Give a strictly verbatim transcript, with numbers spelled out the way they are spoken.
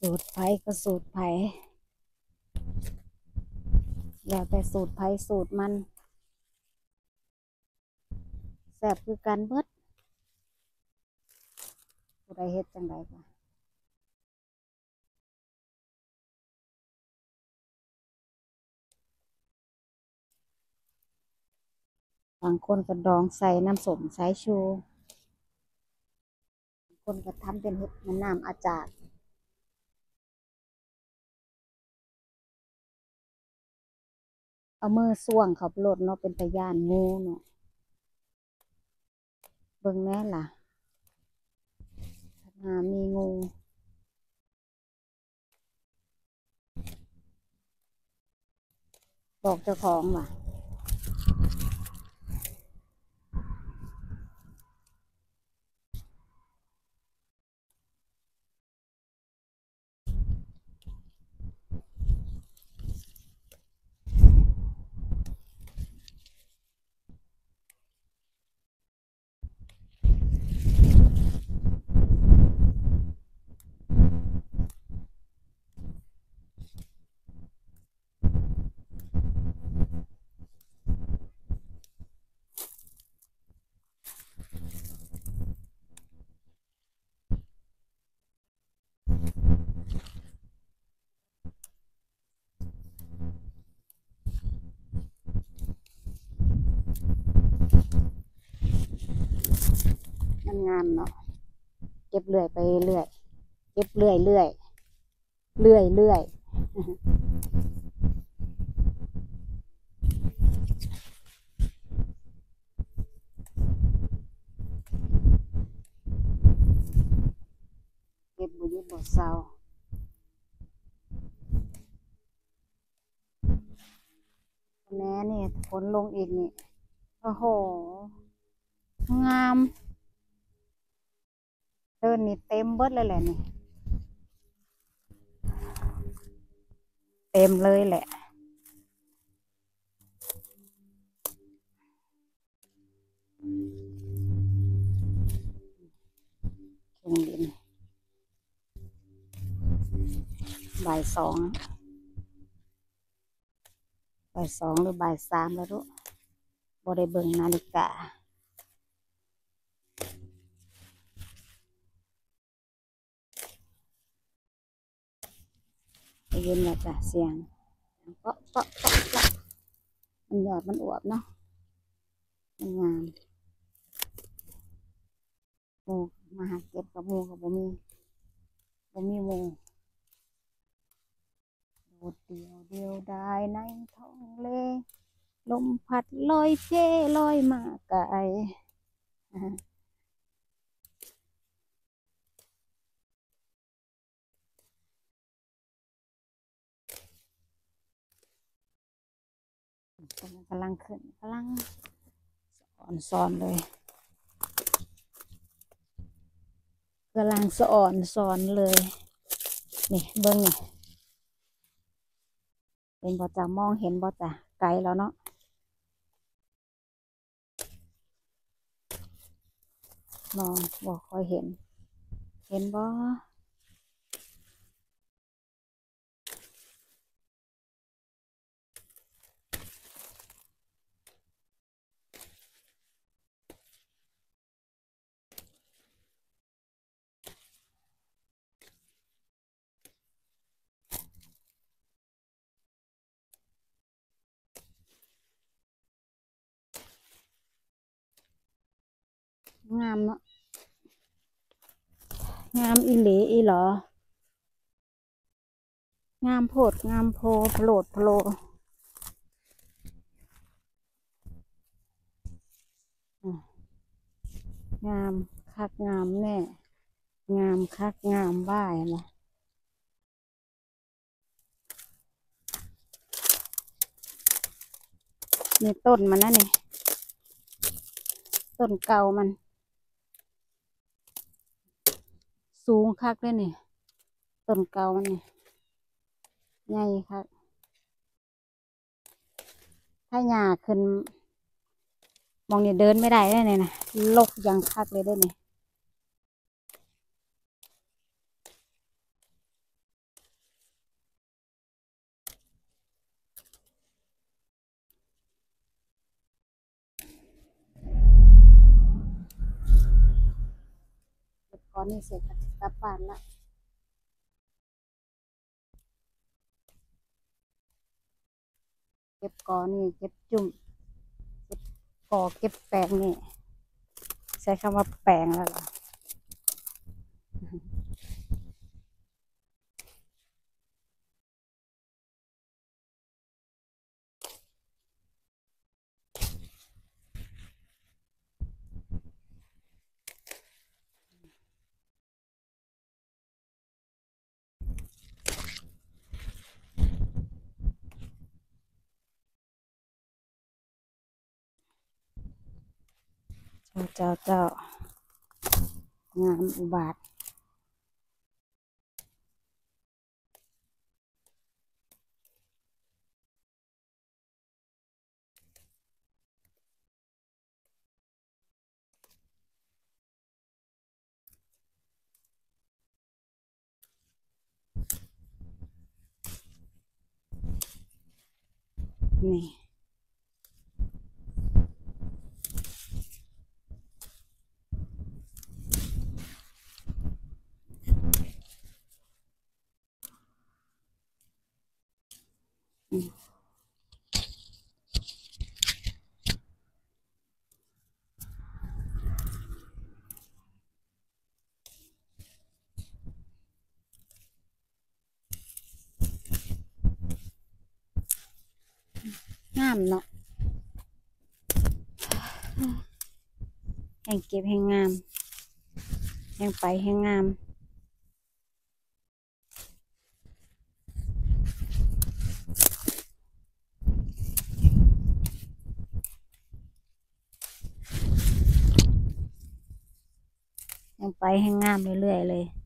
สูตรไผ่ก็สูตรไผ่แล้วแต่สูตรไผ่สูตรมันแซ่บคือกันเบิดผู้ใดเฮ็ดจังไดก็บางคนก็ดองใส่น้ำส้มสายชูบางคนก็ทำเป็นเฮ็ดน้ำอาจารย์เอามือส่วงเขาโลดเนาะเป็นตะย่านงูเนาะเบิ่งแน่ล่ะถ้ามีงูบอกเจ้าของว่ะมันงามเนาะเก็บเลื่อยไปเรื่อยเก็บเลื่อยเรื่อยเลื่อยเรื่อยเก็บบ่หยุดบ่เศร้าแน่นี่ฝนลงอีกนี่โอ้โหงามเดินนี่เต็มเบิดเลยแหละนี่เต็มเลยแหละเครื่องบินบ่ายสองบ่ายสองหรือบ่ายสามแล้วลูกบ่ได้เบิ่งนาฬิกาได้ยินแล้วจ้ะเสียงเปาะเปาะเปาะเปาะมันหยอดมันอวบเนาะมันงามหมูมาหาเก็บกับหมูกับบ่มีบ่มีหมูโดดเดียวเดียวได้ในท้องเลลมพัดลอยเจลอยมาไกลกำลังขึ้นกำลังอ่อนซอนเลยกำลังสะอ่อนซอนเลยนี่เบิ้งนี่เห็นบ่จ้ะมองเห็นบ่จ้ะไกลแล้วเนาะมองบ่ค่อยเห็นเห็นบ่งามเนาะงามอีหลีอีหรองามโพดงามโพโผลดโผลงามคักงามแน่งามคักงามบ้ายนะนี่ต้นมันนะนี่ต้นเก่ามันสูงคักเลยนี่ต้นเก่ามันนี่ใหญ่คักถ้าหญ้าขึ้นมองนี่เดินไม่ได้เลยนะลกยังคักเลยได้นี่อนนี้เสร็จก็กลับบ้านละเก็บกอนี่เก็บจุ่มเก็บกอเก็บแปลงนี่ใช้คำว่าแปลงแล้วเหรอเจ้าเจ้าเจ้างามอุบาทนี่อืมงามเนาะแห่งเก็บแห่งงามแห่งไปแห่งงามแห่งไปแห่งงามเรื่อยๆเลย